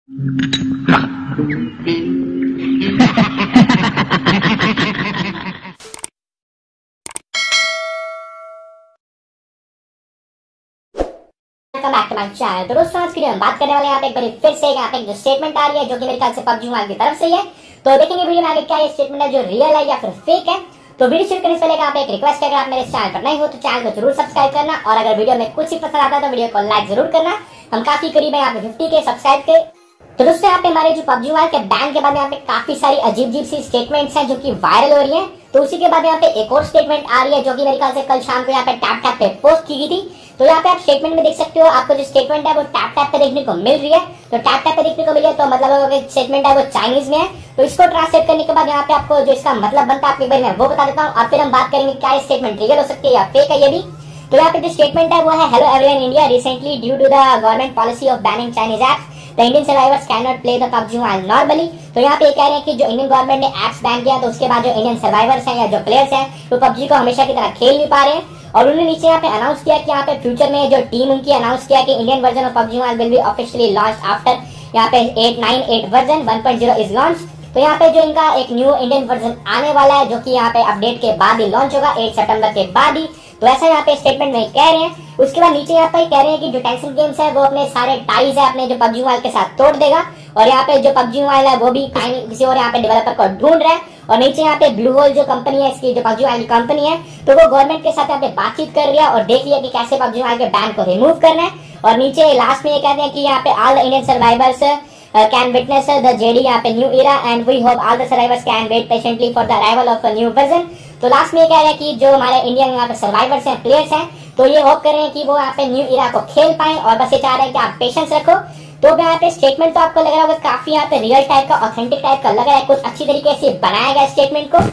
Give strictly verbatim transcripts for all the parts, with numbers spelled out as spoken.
तो दोस्तों आज की वीडियो में बात करने वाले हैं यहाँ पे एक बार फिर से यहाँ पे जो स्टेटमेंट आ रही है जो कि मेरे ख्याल से पबजी मोबाइल की तरफ से ही है। तो देखेंगे वीडियो में आगे क्या ये स्टेटमेंट है जो रियल है या फिर फेक है। तो वीडियो शुरू करने से पहले यहाँ पे एक रिक्वेस्ट है, अगर आप मेरे चैनल पर नए हो तो चैनल को जरूर सब्सक्राइब करना और अगर वीडियो में कुछ ही पसंद आता है तो वीडियो को लाइक जरूर करना। हम काफी करीब है यहाँ पे फिफ्टी के सब्सक्राइब के। तो दोस्तों यहाँ पे हमारे जो पबजी मोबाइल के बैन के बाद यहाँ पे काफी सारी अजीब अजीब सी स्टेटमेंट्स हैं जो कि वायरल हो रही हैं। तो उसी के बाद यहाँ पे एक और स्टेटमेंट आ रही है जो कि मेरे ख्याल से कल शाम को यहाँ पे टैप टैप पे पोस्ट की गई थी। तो यहाँ पे आप स्टेटमेंट में देख सकते हो, आपको जो स्टेटमेंट है वो टैप टैप पे देखने को मिल रही है। तो टैप टैप पे देखने को मिली है तो मतलब स्टेटमेंट है वो चाइनीज में है। तो इसको ट्रांसलेट करने के बाद यहाँ पे आपको जो इसका मतलब बनता है आपके बारे में वो बता देता हूँ और फिर हम बात करेंगे क्या ये स्टेटमेंट रियल हो सकती है या फेक है ये भी। तो यहाँ पे जो स्टेटमेंट है वो है, hello everyone, India recently due to the government policy of banning Chinese apps the Indian survivors can not play the PUBG mobile normally. तो यहाँ पे कह रहे हैं कि जो इंडियन गवर्नमेंट ने एप्स बैन किया तो उसके बाद जो इंडियन सर्वाइवर्स हैं या जो प्लेयर्स हैं वो पबजी को हमेशा की तरह खेल नहीं पा रहे हैं। और उन्होंने नीचे यहाँ पे अनाउंस किया कि यहाँ पे फ्यूचर में जो टीम उनकी अनाउंस किया कि Indian version of PUBG mobile will be officially launch after यहाँ पे eight nine eight version one point zero is launch. तो यहाँ पे जो इनका एक न्यू इंडियन वर्जन आने वाला है जो कि यहाँ पे अपडेट के बाद ही लॉन्च होगा, आठ सितंबर के बाद ही। तो ऐसा यहाँ पे स्टेटमेंट में कह रहे हैं। उसके बाद नीचे यहाँ पे कह रहे हैं कि जो टेंसेंट गेम्स है वो अपने सारे टाइज है अपने जो पबजी मोबाइल के साथ तोड़ देगा और यहाँ पे जो पबजी मोबाइल है वो भी किसी और यहाँ पे डेवलपर को ढूंढ रहा है। और नीचे यहाँ पे ब्लू होल जो कंपनी है, इसकी जो पबजी मोबाइल की कंपनी है, तो वो गवर्नमेंट के साथ यहाँ पे बातचीत कर रही है और देख लिया कि कैसे पबजी मोबाइल के बैन को रिमूव करना है। और नीचे लास्ट में ये कहते हैं कि यहाँ पे all the Indian survivors can witness the JD यहाँ पे new era and we hope all the survivors can wait patiently for the arrival of a new version. तो लास्ट में ये कह रहे हैं कि जो हमारे इंडियन यहाँ पे सर्वाइवर्स हैं, प्लेयर्स हैं, तो ये होप कर रहे हैं कि वो यहाँ पे न्यू इरा को खेल पाए और बस ये चाह रहे हैं कि आप पेशेंस रखो। तो यहाँ पे स्टेटमेंट तो आपको लग रहा होगा काफी यहाँ पे रियल टाइप का, ऑथेंटिक टाइप का लग रहा है, कुछ अच्छी तरीके से बनाया गया स्टेटमेंट को।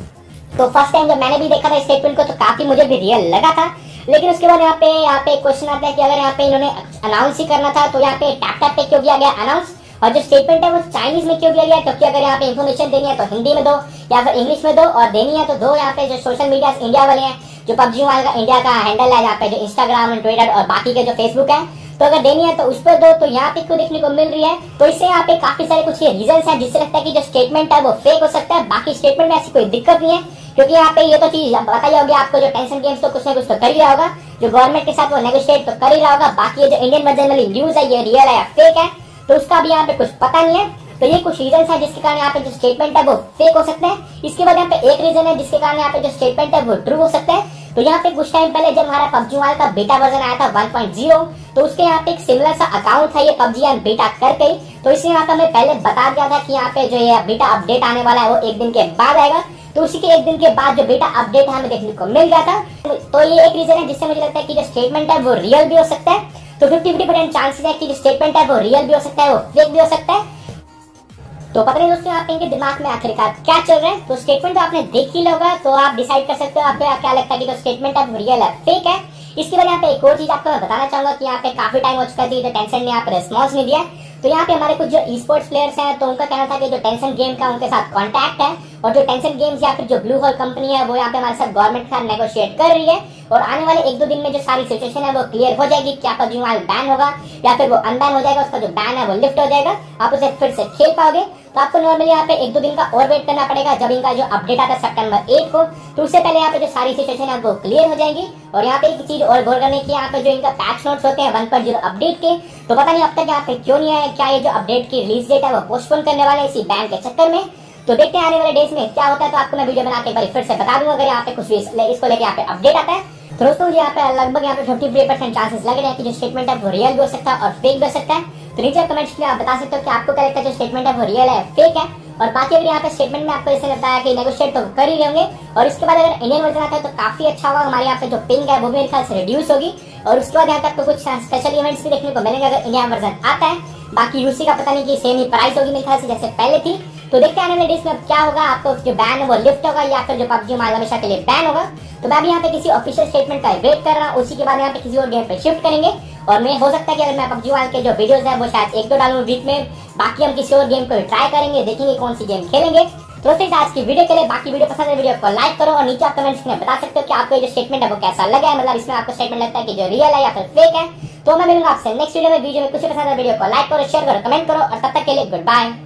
तो फर्स्ट टाइम जब मैंने भी देखा था स्टेटमेंट को तो काफी मुझे भी रियल लगा था। लेकिन उसके बाद यहाँ पे यहाँ पे क्वेश्चन आता है कि अगर यहाँ पे इन्होंने अनाउंस ही करना था तो यहाँ पे टैप टैप पे क्यों किया गया अनाउंस, और जो स्टेटमेंट है वो चाइनीज में क्यों किया गया, क्योंकि अगर यहाँ पे इन्फॉर्मेशन देनी है तो हिंदी में दो या फिर इंग्लिश में दो, और देनी है तो दो यहाँ पे जो सोशल मीडिया इंडिया वाले हैं, जो पबजी मोबाइल का इंडिया का हैंडल है यहाँ पे जो इंस्टाग्राम ट्विटर और बाकी के जो फेसबुक है, तो अगर देनी है तो उस पर दो। तो यहाँ पे क्यों देखने को मिल रही है, तो इससे यहाँ पे काफी सारे कुछ रीजन है जिससे लगता है कि जो स्टेटमेंट है वो फेक हो सकता है। बाकी स्टेटमेंट में ऐसी कोई दिक्कत नहीं है क्योंकि यहाँ पे ये तो चीज बताई होगी आपको, जो टेंशन गेम्स तो कुछ ना कुछ तो कर ही रहा होगा, जो गवर्नमेंट के साथ वो नेगोशिएट तो कर ही रहा होगा। बाकी ये जो इंडियन वर्जन वाली न्यूज है ये रियल है या फेक है तो उसका भी यहाँ पे कुछ पता नहीं है। तो ये कुछ रीजन है जिसके कारण यहाँ पे जो स्टेटमेंट है वो फेक हो सकता है। इसके बाद यहाँ पे एक रीजन है जिसके कारण यहाँ पे जो स्टेटमेंट है वो ट्रू हो सकता है। तो यहाँ पे कुछ टाइम पहले जब हमारा पबजी मोबाइल का बीटा वर्जन आया था वन पॉइंट ज़ीरो, तो उसके यहाँ पे एक सिमिलर सा अकाउंट था ये पबजी एंड बीटा करके, तो इसलिए यहाँ पे हमें पहले बता दिया था कि यहाँ पे जो ये बीटा अपडेट आने वाला है वो एक दिन के बाद आएगा। तो उसी के एक दिन के बाद जो बीटा अपडेट हमें देखने को मिल गया था। तो ये एक रीजन है जिससे मुझे लगता है कि जो स्टेटमेंट है वो रियल भी हो सकता है। तो फिफ्टी फिफ्टी परसेंट चांसेस है कि जो स्टेटमेंट है वो रियल भी हो सकता है, वो फेक भी हो सकता है। तो पता नहीं दोस्तों आप इनके दिमाग में आखिरकार क्या चल रहा है। तो स्टेटमेंट तो आपने देख ही होगा तो आप डिसाइड कर सकते हो आपको क्या लगता है कि जो स्टेटमेंट है वो रियल है फेक है। इसके बाद यहाँ पे एक और चीज आपको मैं बताना चाहूंगा कि यहाँ पे काफी टाइम हो चुका थी जो टेंशन ने यहाँ पे रिस्पॉन्स नहीं दिया। तो यहाँ पे हमारे कुछ जो ई स्पोर्ट्स प्लेयर्स हैं तो उनका कहना था कि जो टेंशन गेम का उनके साथ कॉन्टैक्ट है और जो टेंशन गेम्स या फिर जो ब्लू होल कंपनी है वो यहाँ पे हमारे साथ गवर्नमेंट के साथ नेगोशिएट कर रही है और आने वाले एक दो दिन में जो सारी सिचुएशन है वो क्लियर हो जाएगी। क्या पबजी मोबाइल बैन होगा या फिर वो अनबैन हो जाएगा, उसका जो बैन है वो लिफ्ट हो जाएगा, आप उसे फिर से खेल पाओगे। तो आपको नॉर्मली यहाँ पे एक दो दिन का और वेट करना पड़ेगा जब इनका जो अपडेट आता है सितंबर एट को। तो उससे पहले यहाँ पे जो सारी सिचुएशन है वो क्लियर हो जाएगी। और यहाँ पे एक चीज और गौर करने की, यहाँ पे जो इनका पैच नोट्स होते हैं वन पॉइंट ज़ीरो अपडेट के, तो पता नहीं अब तक यहाँ पे क्यों नहीं आया। क्या ये जो अपडेट की रिलीज डेट है वो पोस्टपोन करने वाले इसी बैन के चक्कर में। तो देखते हैं आने वाले डेज में क्या होता है। तो आपको मैं वीडियो बना के एक बार फिर से बता दूंगा अगर यहाँ पे कुछ इसको लेके यहाँ पे अपडेट आता है। तो दोस्तों मुझे यहाँ पे लगभग यहाँ पे फिफ्टी परसेंट चांसेस लग रहे हैं कि जो स्टेटमेंट है वो रियल भी हो सकता है और फेक भी हो सकता है। तो नीचे कमेंट्स में आप बता सकते हो कि आपको क्या लगता है जो स्टेटमेंट है वो रियल है फेक है। और बाकी अगर यहाँ पे स्टेटमेंट में आपको ऐसे लगता है कि नेगोशिएट तो कर ही रहेंगे और इसके बाद अगर इंडियन वर्जन आता है तो काफी अच्छा होगा। हमारे यहाँ पे जो पिंग है वो भी मेरे ख्याल से रिड्यूस होगी और उसके बाद यहाँ तक तो कुछ स्पेशल इवेंट्स भी देखने को मिलेंगे अगर इंडियन वर्जन आता है। बाकी यूसी का पता नहीं कि सेम ही प्राइस होगी मेरे ख्याल से जैसे पहले थी। तो देखते हैं आने वाले डेज में क्या होगा, आपको जो बैन है वो लिफ्ट होगा या फिर जो पबजी मोबाइल हमेशा के लिए बैन होगा। तो मैं भी यहाँ पे किसी ऑफिशियल स्टेटमेंट का वेट कर रहा हूँ, उसी के बाद यहाँ पे किसी और गेम पे शिफ्ट करेंगे। और मैं हो सकता है कि अगर मैं पबजी मोबाइल के जो वीडियोस है वो शायद एक दो डालूं वीक में, बाकी हम किसी और गेम को ट्राई करेंगे, देखेंगे कौन सी गेम खेलेंगे। तो दोस्तों आज की वीडियो के लिए, बाकी वीडियो पसंद है वीडियो को लाइक करो और नीचे आप कमेंट्स में बता सकते हो कि आपको ये जो स्टेटमेंट है वो कैसा लगा है, मतलब इसमें आपको स्टेटमेंट लगता है कि जो रियल है या फिर फेक है। तो मैं मिलूंगा आपसे नेक्स्ट वीडियो में। वीडियो में कुछ पसंद है वीडियो को लाइक करो, शेयर करो, कमेंट करो और तब तक के लिए गुड बाय।